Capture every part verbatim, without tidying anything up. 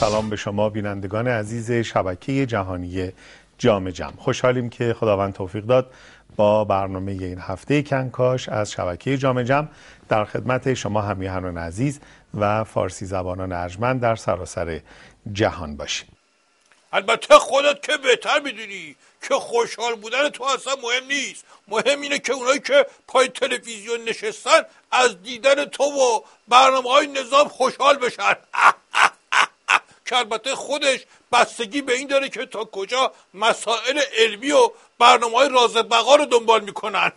سلام به شما بینندگان عزیز شبکه جهانی جام جم. خوشحالیم که خداوند توفیق داد با برنامه این هفته کنکاش از شبکه جام جم در خدمت شما همیهنان عزیز و فارسی زبانان ارجمند در سراسر جهان باشیم. البته خودت که بهتر میدونی که خوشحال بودن تو اصلا مهم نیست، مهم اینه که اونایی که پای تلویزیون نشستن از دیدن تو و برنامه های نظام خوشحال بشن. که البته خودش بستگی به این داره که تا کجا مسائل علمی و برنامه های راز بقا رو دنبال میکنن.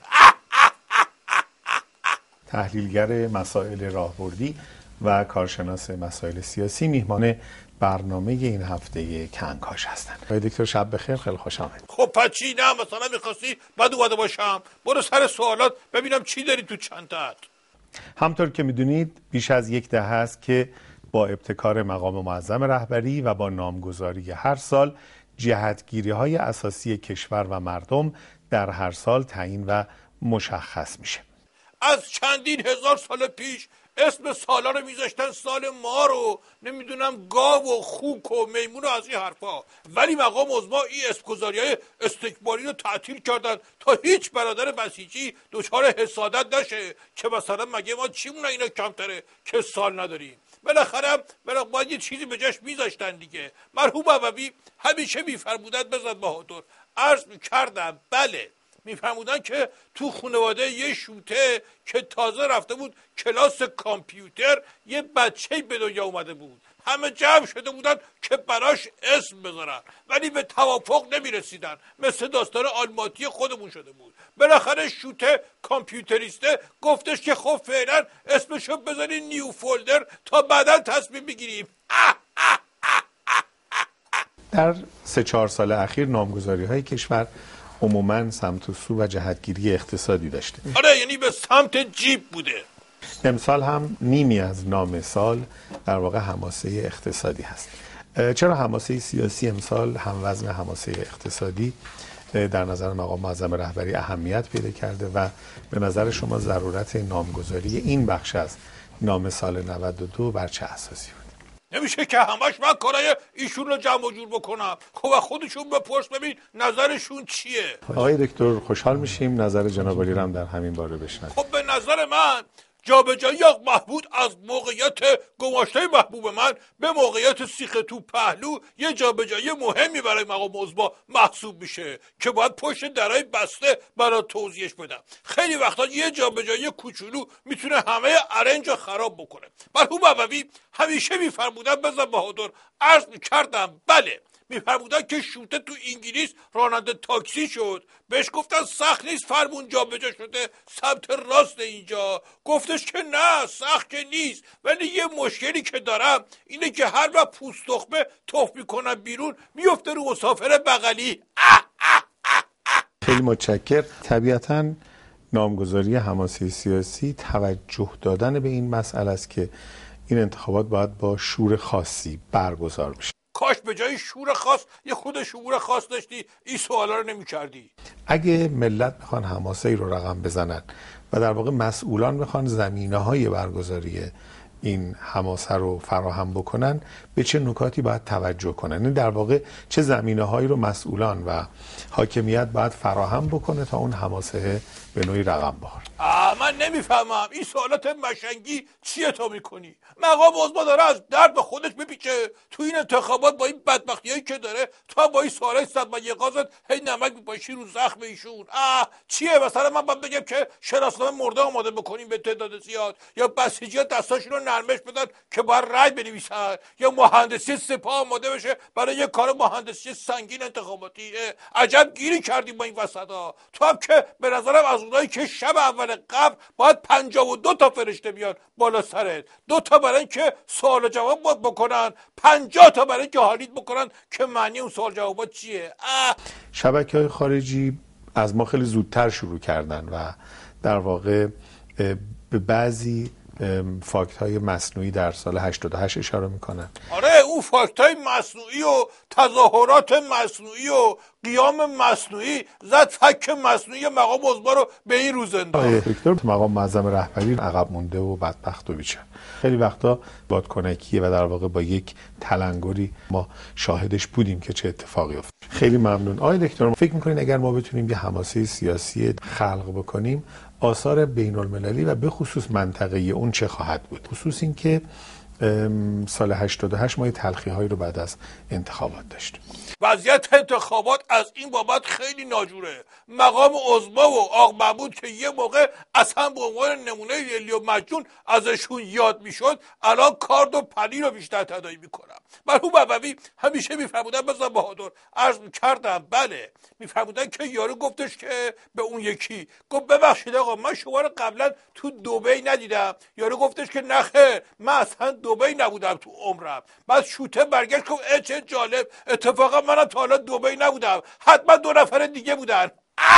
تحلیلگر مسائل راهبردی و کارشناس مسائل سیاسی میهمان برنامه این هفته کنکاش هستند. آقای دکتر شب بخیر، خیلی خوش آمدید. خب پس چی؟ نه مثلا میخواستی بعد اومده باشم؟ برو سر سوالات ببینم چی داری تو چنتت. همطور که میدونید بیش از یک دهه است که با ابتکار مقام معظم رهبری و با نامگذاری هر سال جهتگیری‌های اساسی کشور و مردم در هر سال تعیین و مشخص میشه. از چندین هزار سال پیش اسم سالا رو میذاشتن سال ما رو، نمیدونم گاو و خوک و میمون و از این حرفا، ولی مقام عظما این اسمگذاری‌های استکباری رو تعطیل کردن تا هیچ برادر بسیجی دچار حسادت نشه که مثلا مگه ما چیمونه اینا کمتره که سال نداریم. بالاخره برای باید یه چیزی به جاش میذاشتن دیگه. مرحوم عووی همیشه میفرمودن بزد بهادر، عرض میکردم بله، میفرمودن که تو خانواده یه شوته که تازه رفته بود کلاس کامپیوتر یه بچه‌ای به دنیا اومده بود، همه جمع شده بودن که براش اسم بذارن ولی به توافق نمیرسیدن، مثل داستان آلماتی خودمون شده بود. بالاخره شوته کامپیوتریسته گفتش که خب فعلا اسمشو بذارین نیو فولدر تا بعدا تصمیم بگیریم. در سه چهار سال اخیر نامگذاری های کشور عموماً سمت و سو و جهتگیری اقتصادی داشته. آره، یعنی به سمت جیب بوده. امسال هم نیمی از نام سال در واقع حماسه اقتصادی هست. چرا حماسه سیاسی امسال هم وزن حماسه اقتصادی در نظر مقام معظم رهبری اهمیت پیدا کرده و به نظر شما ضرورت نامگذاری این بخش از نام سال نود و دو بر چه اساسی بود؟ نمیشه که همش من کارای ایشون رو جمع و جور بکنم. خب خودشون بپرس ببین نظرشون چیه. آقای دکتر خوشحال میشیم نظر جناب عالی رو هم در همین باره بشنویم. خب به نظر من جابجایی آق محمود از موقعیت گماشته محبوب من به موقعیت سیخ تو پهلو یه جابجایی مهمی برای مقام عظما محسوب میشه که باید پشت درای بسته برای توضیحش بدم. خیلی وقتا یه جابجایی کوچولو میتونه همه ارنج رو خراب بکنه. مرحوم عووی همیشه میفرمودن بزن بهادر، عرض میکردم بله، میفرمودن که شوته تو انگلیس راننده تاکسی شد، بهش گفتن سخت نیست فرمون جا بجا شده سمت راست اینجا، گفتش که نه سخت که نیست ولی یه مشکلی که دارم اینه که هر وقت پوست تخمه تف میکنم بیرون میفته رو مسافر بغلی. اه اه اه اه. خیلی متشکر. طبیعتاً نامگذاری حماسه سیاسی توجه دادن به این مسئله است که این انتخابات باید با شور خاصی برگزار بشه. کاش به جای شور خاص یه خود شعور خاص داشتی این سوالا رو نمی کردی. اگه ملت بخوان حماسه ای رو رقم بزنن و در واقع مسئولان بخوان زمینه های برگزاری این حماسه رو فراهم بکنن به چه نکاتی باید توجه کنن؟ این در واقع چه زمینه هایی رو مسئولان و حاکمیت باید فراهم بکنه تا اون حماسه به نوعی رقم بخوره؟ من نمیفهمم این سوالات مشنگی چیه تا میکنی؟ مقام عظما داره از درد به خودش بپیچه تو این انتخابات با این بدبختی هایی که داره، تا با این سوالای صد و یک قاضت هی نمک میپاشی رو زخم ایشون. اه چیه؟ مثلا من باید بگم که شناسنامه مرده آماده بکنیم به تعداد زیاد، یا بسیجی ها دستاشون رو نرمش بدن که باید رای بنویسن، یا مهندسی سپاه آماده بشه برای یه کار مهندسی سنگین انتخاباتی. عجب گیری کردی با این وسطا. تو هم که به نظرم از اونایی که شب اول قبل باید پنجاه و دو تا فرشته بیان بالا سرت، دو تا برای اینکه سوال جواب باید بکنن، پنجاه تا برای اینکه حالیت بکنن که معنی اون سوال جوابات چیه. شبکه‌های خارجی از ما خیلی زودتر شروع کردن و در واقع به بعضی فاکت های مصنوعی در سال هشتاد و هشت اشاره میکنن. آره اون فاکت های مصنوعی و تظاهرات مصنوعی و قیام مصنوعی زد فک مصنوعی مقام عظما رو به این روز انداخت. دکتر مقام معظم رهبری عقب مونده و بدبخت و بیچاره. خیلی وقتا بادکنکیه و در واقع با یک تلنگری ما شاهدش بودیم که چه اتفاقی افتاد. خیلی ممنون. آقای دکتر فکر میکنین اگر ما بتونیم یه حماسه سیاسی خلق بکنیم آثار بین المللی و به خصوص منطقه‌ای اون چه خواهد بود؟ خصوص این که سال هشتاد و هشت ما تلخی هایی رو بعد از انتخابات داشتیم. وضعیت انتخابات از این بابت خیلی ناجوره. مقام عظما و آق محمود که یه موقع اصلا به عنوان نمونه لیلی و مجنون ازشون یاد میشد الان کارد و پنیر رو بیشتر تداعی میکنم. مرحوم بابوی همیشه میفرمودن بزن بهادر عرض میکردم بله میفرمودن که یارو گفتش که به اون یکی گفت ببخشید آقا من شما رو قبلا تو دبی ندیدم. یارو گفتش که نخیر من اصلا دبی نبودم تو عمرم. بعد شوته برگشت گفت اه چه جالب اتفاقا منم تا حالا دبی نبودم حتما دو نفر دیگه بودن.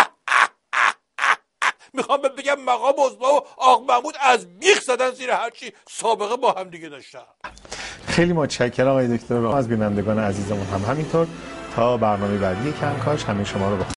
میخوام بگم مقام عظما و آق محمود از بیخ زدن زیر هرچی سابقه با هم دیگه داشتن. خیلی متشکرم آقای دکتر. از بینندگان عزیزمون هم همینطور. تا برنامه بعدی کنکاش همه شما رو